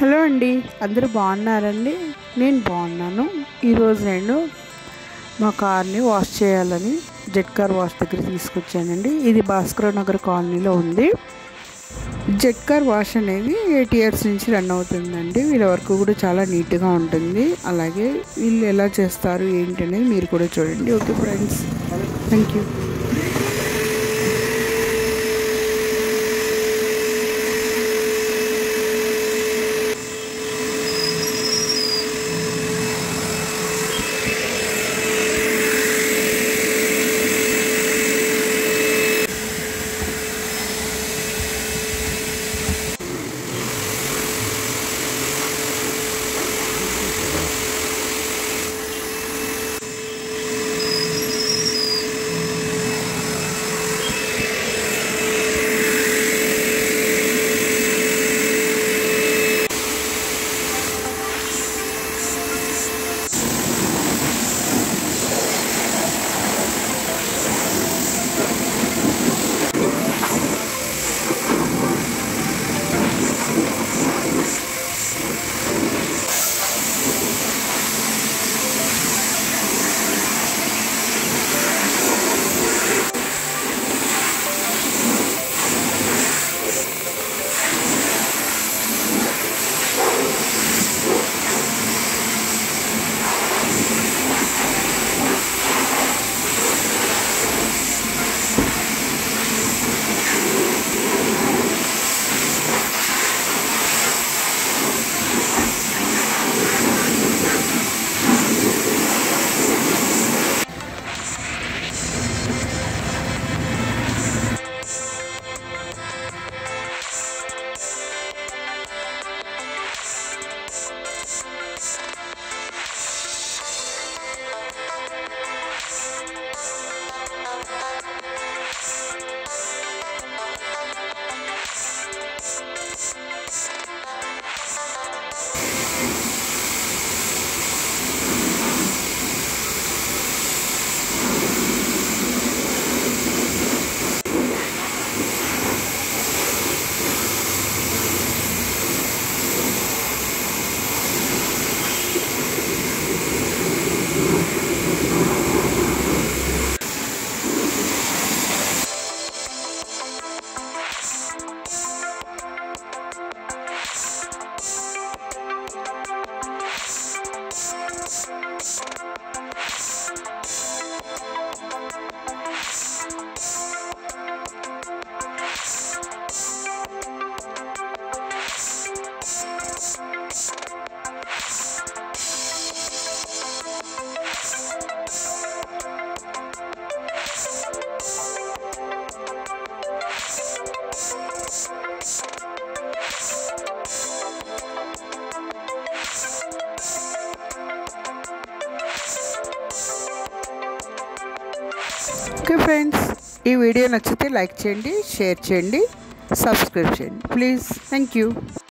Hello అండి, అందరూ బాగున్నారండి? నేను బాగున్నాను. ఈరోజు నేను మా కార్ని వాష్ చేయాలని జెట్ కార్ వాష్ దగ్గర తీసుకొచ్చానండి. ఇది భాస్కర్ నగర్ కాలనీలో ఉంది. జెట్ కార్ వాష్ అనేది 8 ఇయర్స్ నుంచి రన్ అవుతుందండి. వీళ్ళ వర్క్ కూడా చాలా నీట్గా ఉంటుంది. అలాగే వీళ్ళు ఎలా చేస్తారు ఏంటి అనేది మీరు కూడా చూడండి. Okay friends, thank you. Okay friends, ఈ వీడియో నచ్చితే లైక్ చేయండి, షేర్ చేయండి, సబ్స్క్రైబ్ చేయండి ప్లీజ్. Thank you.